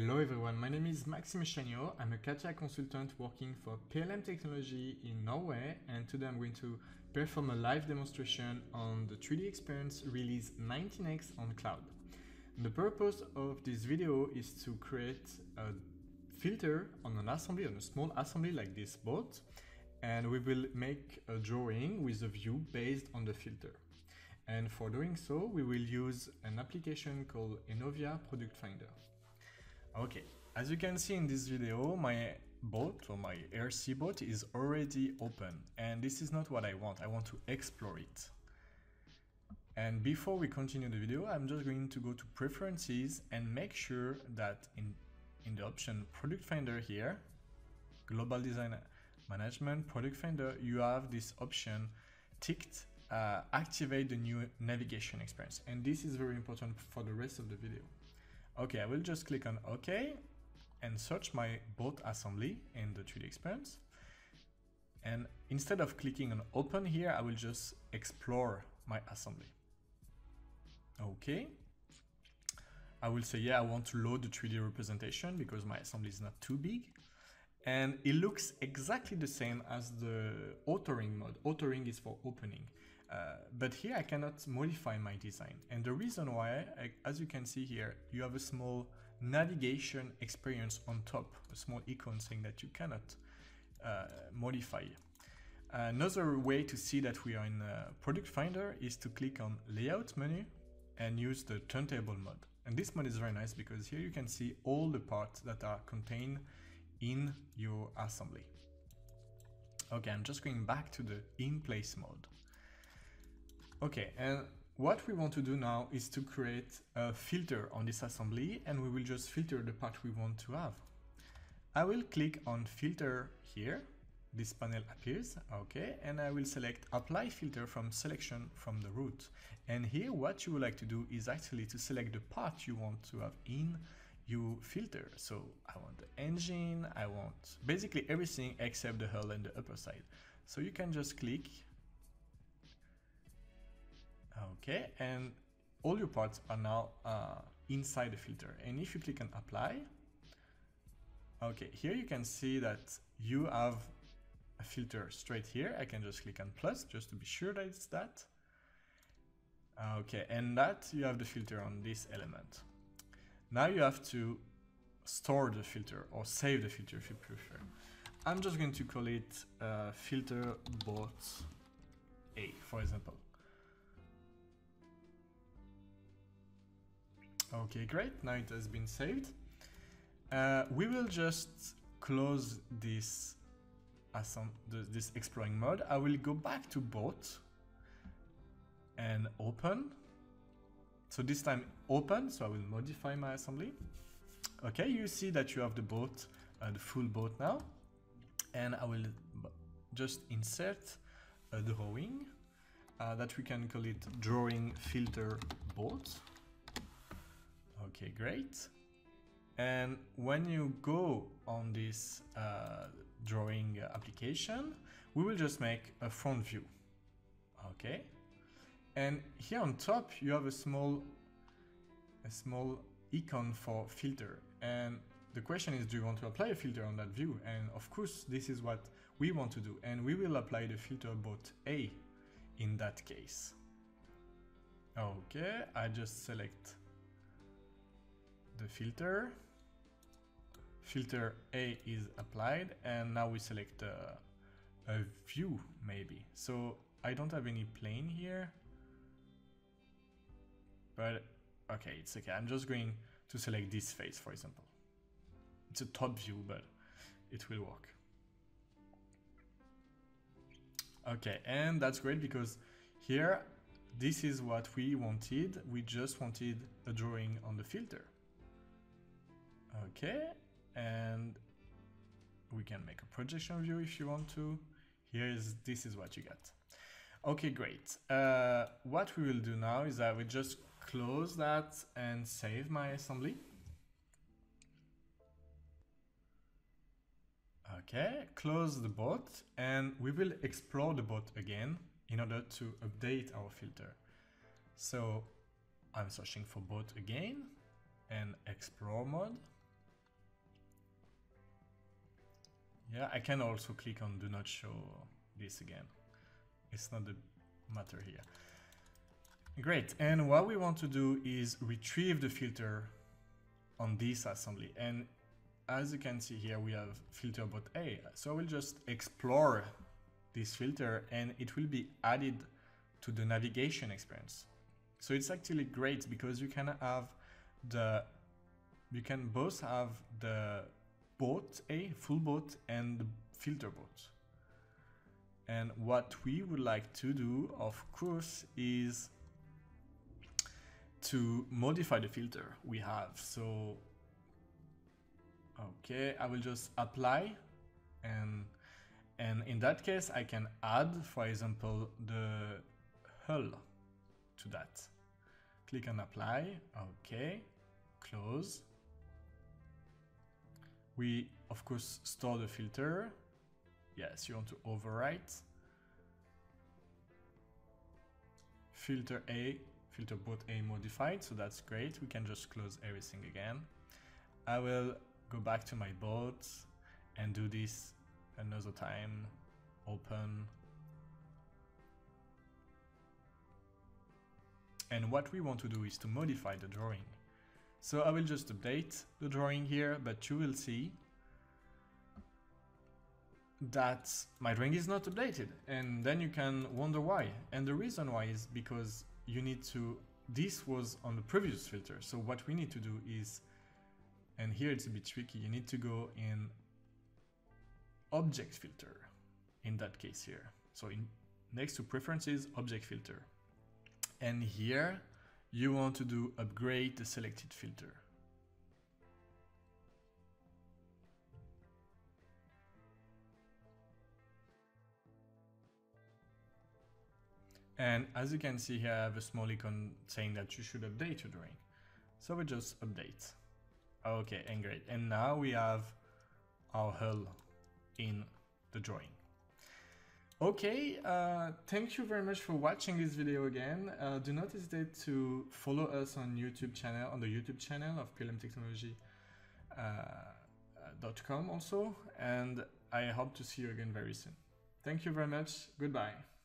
Hello everyone, my name is Maxime Chagnot. I'm a CATIA consultant working for PLM Technology in Norway, and today I'm going to perform a live demonstration on the 3DExperiene release 19x on cloud. And the purpose of this video is to create a filter on an assembly, on a small assembly like this boat, and we will make a drawing with a view based on the filter. And for doing so, we will use an application called ENOVIA Product Finder. Okay, as you can see in this video, my boat or my RC boat is already open, and this is not what I want. I want to explore it. And before we continue the video, I'm just going to go to Preferences and make sure that in the option Product Finder here, Global Design Management, Product Finder, you have this option ticked, activate the new navigation experience. And this is very important for the rest of the video. Okay, I will just click on OK and search my boat assembly in the 3DExperiene. And instead of clicking on Open here, I will just explore my assembly. Okay. I will say, yeah, I want to load the 3D representation because my assembly is not too big. And it looks exactly the same as the authoring mode. Authoring is for opening. But here I cannot modify my design. And the reason why, as you can see here, you have a small navigation experience on top, a small icon saying that you cannot modify. Another way to see that we are in Product Finder is to click on Layout menu and use the Turntable mode. And this mode is very nice because here you can see all the parts that are contained in your assembly. Okay, I'm just going back to the In Place mode. Okay, and what we want to do now is to create a filter on this assembly, and we will just filter the part we want to have. I will click on Filter here. This panel appears, okay, and I will select Apply Filter from Selection from the root. And here what you would like to do is actually to select the part you want to have in your filter. So I want the engine, I want basically everything except the hull and the upper side. So you can just click. Okay, and all your parts are now inside the filter. And if you click on Apply, okay, here you can see that you have a filter straight here. I can just click on plus just to be sure that it's that. Okay, and that you have the filter on this element. Now you have to store the filter or save the filter if you prefer. I'm just going to call it filter boat A, for example. Okay, great. Now it has been saved. We will just close this exploring mode. I will go back to boat and open. So this time open, so I will modify my assembly. Okay, you see that you have the boat, the full boat now. And I will just insert a drawing that we can call it drawing filter boat. Okay, great. And when you go on this drawing application, we will just make a front view. Okay. And here on top, you have a small icon for filter. And the question is, do you want to apply a filter on that view? And of course, this is what we want to do. And we will apply the filter boat A in that case. Okay, I just select the filter. Filter A is applied, and now we select a view maybe. So I don't have any plane here, but okay, it's okay. I'm just going to select this face, for example. It's a top view, but it will work. Okay, and that's great because here, this is what we wanted. We just wanted a drawing on the filter. Okay, and we can make a projection view if you want to. This is what you got. Okay, great. What we will do now is I will just close that and save my assembly. Okay, close the boat, and we will explore the boat again in order to update our filter. So I'm searching for boat again and explore mode. Yeah, I can also click on do not show this again. It's not the matter here. Great, and what we want to do is retrieve the filter on this assembly. And as you can see here, we have filter bot A. So I will just explore this filter and it will be added to the navigation experience. So it's actually great because you can both have the bot A, full bot, and the filter bot. And what we would like to do, of course, is to modify the filter we have. So, okay, I will just apply, and in that case, I can add, for example, the hull to that. Click on apply, okay, close. We, of course, store the filter. Yes, you want to overwrite. Filter A, filter bot A modified, so that's great. We can just close everything again. I will go back to my bot and do this another time. Open. And what we want to do is to modify the drawing. So I will just update the drawing here, but you will see that my drawing is not updated, and then you can wonder why. And the reason why is because you need to, this was on the previous filter. So what we need to do is, and here it's a bit tricky, you need to go in object filter in that case here. So next to preferences, object filter. And here you want to do upgrade the selected filter. And as you can see here, I have a small icon saying that you should update your drawing. So we just update. Okay, and great. And now we have our hull in the drawing. Okay, thank you very much for watching this video again. Do not hesitate to follow us on the YouTube channel of plmtechnology.com also. And I hope to see you again very soon. Thank you very much. Goodbye.